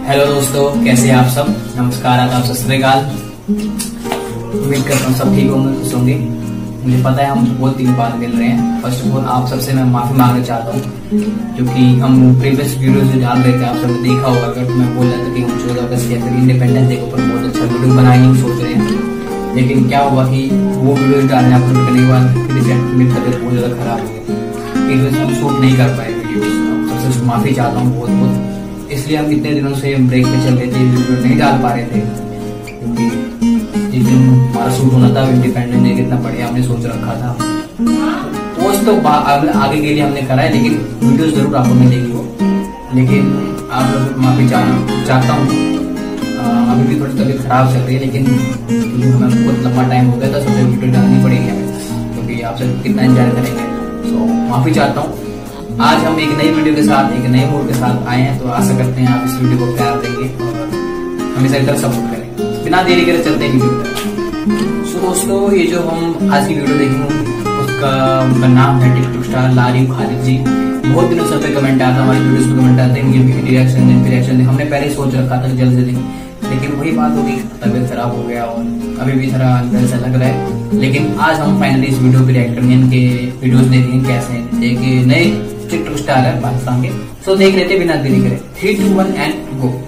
Hello दोस्तों, कैसे हैं आप सब। नमस्कार, आदाब, सत श्री अकाल। उम्मीद करता हूँ सब ठीक होंगे, खुश होंगे। मुझे पता है हम बहुत दिन बाद मिल रहे हैं। फर्स्ट ऑफ ऑल आप सबसे मैं माफी मांगना चाहता हूँ, क्योंकि हम प्रीवियस वीडियो जो डाल रहे थे, आप सबने देखा होगा। अगर मैं बोल रहा था कि हम 14 अगस्त या फिर इंडिपेंडेंस डे के ऊपर बहुत अच्छा वीडियो बनाएंगे सोच रहे हैं, लेकिन क्या हुआ कि वो वीडियो डालने अपलोड करने के बाद मेरी तबियत बहुत ज्यादा खराब हो गई। इस वजह से हम शूट नहीं कर पाए वीडियो। सबसे माफी चाहता हूँ बहुत बहुत। इसलिए हम इतने दिनों से ब्रेक पे चल रहे थे, वीडियो नहीं डाल पा रहे थे, क्योंकि जिस दिन हमारा शूट होना था इंडिपेंडेंस डे कितना बढ़िया हमने सोच रखा था। पोस्ट तो आगे के लिए हमने करा है, लेकिन वीडियो जरूर आपको मिलेगी वो। लेकिन आप लोग माफी चाहता हूँ। अभी भी थोड़ी तबीयत खराब चल रही है, लेकिन हमें बहुत लंबा टाइम हो गया था, सबसे वीडियो डालनी पड़ेगी हमें, क्योंकि आप सब कितना एंजॉय करेंगे। तो माफी चाहता हूँ। आज हम एक नई वीडियो के साथ, एक नए मूड के साथ आए हैं, तो आशा करते हैं आप इस वीडियो को प्यार देंगे और हमेशा इधर सपोर्ट करेंगे। बिना देरी करे चलते हैं वीडियो। सो दोस्तों, ये जो हम आज की वीडियो देखेंगे उसका नाम है टिकटॉक स्टार लारिफ खालिद जी। बहुत दिनों से पे कमेंट आता, हमारी वीडियोस पे कमेंट आते हैं, ये रिएक्शन दे। हमने पहले सोच रखा था जल्द से जल्द, लेकिन वही बात होगी, तबियत खराब हो गया और अभी भी थोड़ा अंदर से लग रहा है। लेकिन आज हम फाइनली इस वीडियो पे रिएक्ट करेंगे, इनके वीडियोस देखेंगे कैसे हैं। एक नए टिकटॉक स्टार है पाकिस्तान के, सो देख लेते बिना देरी करे। 3, 2, 1 एंड गो।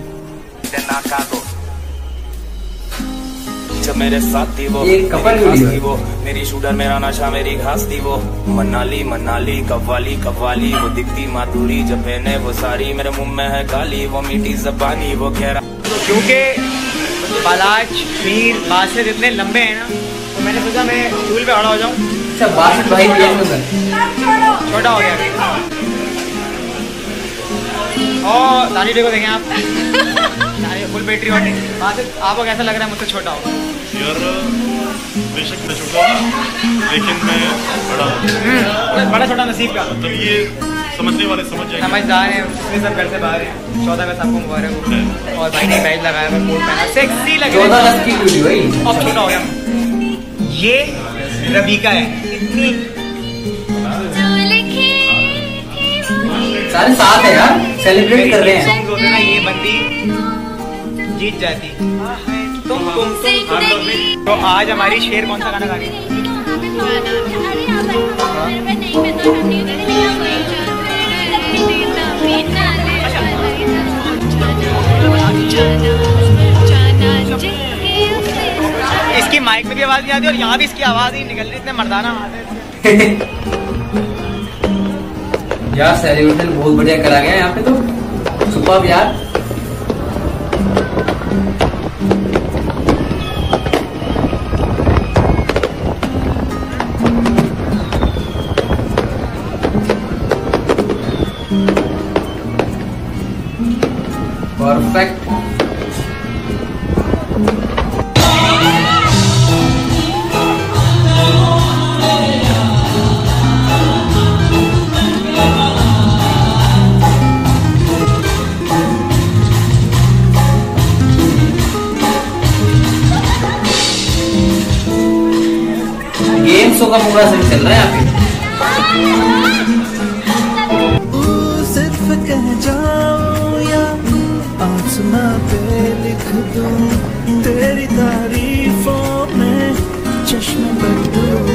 जब मेरे साथ थी वो, वो मेरी शूटर, मेरा नशा, मेरी घास थी वो। मनाली मनाली कव्वाली कव्वाली, वो दिखती माधुरी जब मैंने वो सारी, मेरे मुंह में है गाली, वो मीठी जबानी, वो कह रहा। क्योंकि बालाज मीर बासित इतने लंबे हैं ना, तो मैंने सोचा मैं स्टूल पे खड़ा हो जाऊं। अच्छा, बासित भाई छोटा हो गया। और दानी देखो, देखें आप फुल बैटरी वाली बासित। आपको कैसा लग रहा है मुझसे छोटा हो? यार बेशक मैं छोटा हूँ, लेकिन मैं बड़ा छोटा नसीब का। मतलब ये समझने वाले समझ जाएंगे। समझदार है, इसलिए सब घर से बाहर है। 14 अगस्त आपको मुबारक हो। और भाई ने बैज लगाया हुआ, कोट पहना, सेक्सी लग रहा है। 14 अगस्त की वीडियो है। अब छोटा हो गया। ये रबीका है, इतनी सारे साथ है यार, सेलिब्रेट कर रहे हैं। होते ना, ये बंदी जीत जाती। तुम तो आज हमारी शेर कौन सा गाना गा रही है? इसकी माइक में भी आवाज नहीं आती और यहाँ भी इसकी आवाज ही निकल रही, इतने मर्दाना आवाज है। यार सेलिब्रेशन बहुत बढ़िया करा गया यहाँ पे, तो सुपर्ब यार। परफेक्ट। गेम शो का पूरा सही चल रहा है यहाँ पे। सिर्फ कह जाऊं या आसमां पे लिख दूं तेरी तारीफों में चश्मे बदलूं।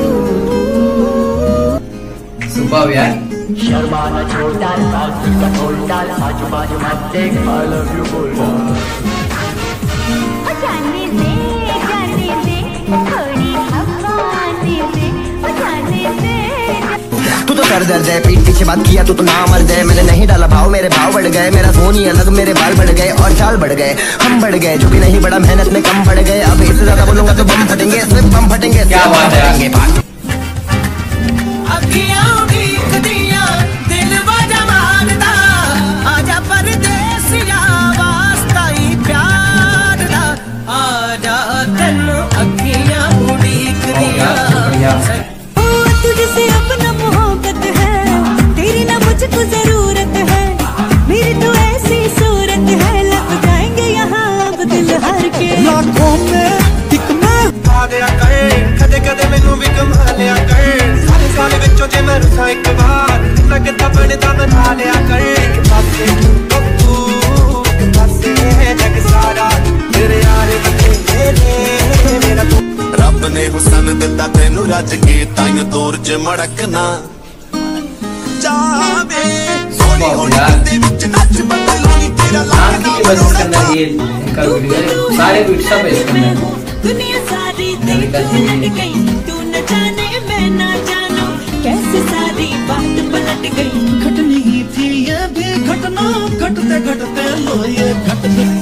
सुपर्ब यार। शर्माना छोड़ डाल, बाजू का छोड़ डाल, आजू बाजू मत देख, I love you बोल डाल। जाने दे थोड़ी हवा दे, जाने दे। तू तो कर दर्द है, पीठ पीछे बात किया तो ना मर गए। मैंने नहीं डाला भाव, मेरे भाव बढ़ गए। मेरा फोन ही अलग, मेरे बाल बढ़ गए और चाल बढ़ गए। हम बढ़ गए, जो भी नहीं बड़ा मेहनत में कम बढ़ गए। अब इससे ज्यादा बोलूंगा तो बम फटेंगे, सिर्फ बम फटेंगे। क्या बात है। तुझसे अपना मोहब्बत है, तेरी ना मुझको जरूरत है। मेरी तो ऐसी सूरत है, लग जाएंगे यहाँ अब दिल हार के। लाखों में एक मैं आ गया कहे, कदे कदे मैनू भी कम ने हुसन दिता तेनू रज के ताइयो दूर च मड़कना जावे सोनी होठ दे विच नच बदलानी तेरा लगना ये इनका वीडियो है, सारे वीडियो सब है इसके अंदर। दुनिया सारी देख पलट गई, तू न जाने मैं ना जानू, कैसे सारी बात पलट गई। घटनी ही थी ये भी घटना, घटते घटते लो ये घट गई।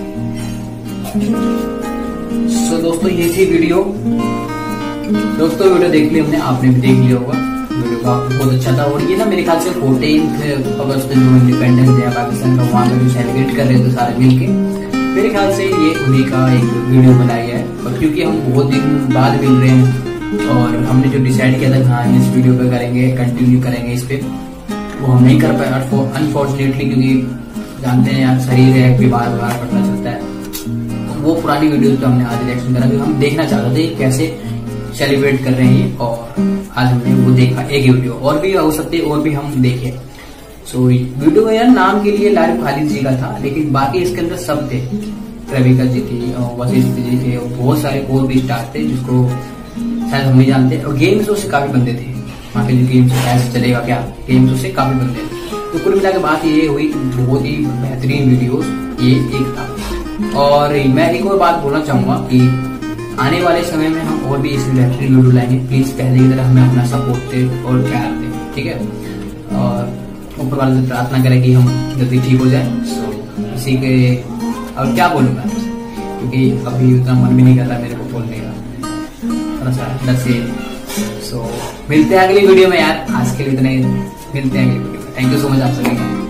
सो दोस्तों ये थी वीडियो। दोस्तों वीडियो देख ली हमने, आपने भी देख लिया होगा। वीडियो का बहुत अच्छा था। और ये ना मेरे ख्याल से 14 अगस्त जो इंडिपेंडेंस डे है पाकिस्तान का, वहाँ पे सेलिब्रेट कर रहे थे सारे मिलके। मेरे ख्याल से ये उन्हीं का एक वीडियो बनाई है। और क्योंकि हम बहुत दिन बाद मिल रहे हैं और हमने जो डिसाइड किया था हाँ इस वीडियो पे करेंगे, कंटिन्यू करेंगे इस पे, वो हम नहीं कर पाए अनफॉर्चुनेटली, क्योंकि जानते हैं यार शरीर है, बीमार पड़ना चलता है। वो पुरानी वीडियो पे हमने आज रिएक्शन करा, क्योंकि हम देखना चाहते थे कैसे सेलिब्रेट कर रहे हैं ये। और आज हमने वो देखा एक वीडियो, और भी हो सकते और भी हम देखे। सो वीडियो यार नाम के लिए लारिफ खालिद जी का था, लेकिन बाकी इसके अंदर सब थे। रविका जी थी और वशिष्ठ जी थे और बहुत सारे और भी स्टार थे जिसको शायद हम नहीं जानते। और गेम शो से काफी बंदे थे वहाँ के, जो गेम शो ऐसे चलेगा क्या, गेम शो से काफी बंदे थे। तो कुल मिला के बात ये हुई, बहुत ही बेहतरीन वीडियोस ये एक था। और मैं एक और बात बोलना चाहूंगा कि आने वाले समय में हम और भी इस बेहतरीन वीडियो लाएंगे। प्लीज पहले की तरह हमें अपना सपोर्ट दे और प्यार दे, ठीक है। और ऊपर वाले से प्रार्थना करें कि हम जल्दी ठीक हो जाए। सो इसी के और क्या बोलूँ मैं, क्योंकि अभी उतना मन भी नहीं कर रहा मेरे को बोलने का, थोड़ा सा डर से। सो मिलते हैं अगली वीडियो में यार, आज के लिए इतने, मिलते हैं अगली वीडियो में। थैंक यू सो मच आप सभी का।